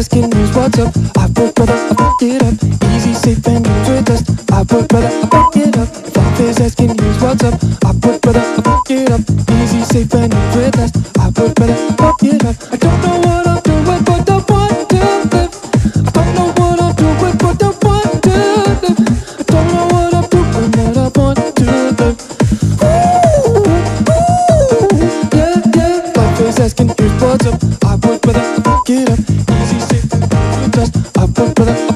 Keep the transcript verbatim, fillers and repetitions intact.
asking who's what's up. I would rather I fuck it up. Easy, safe, and games with dust. I would rather I fuck it up. If life is asking who's what's up, I would rather I fuck it up. Easy, safe, and games with dust. I would rather I fuck it up. I don't know what I'm doing, but I want to live. I don't know what I'm doing, but I want to live. I don't know what I'm doing, but I want to live. Ooh, ooh, yeah, yeah. Life is asking who's what's up. I would rather I fuck it up. Easy, safe, and games with dust. I would rather I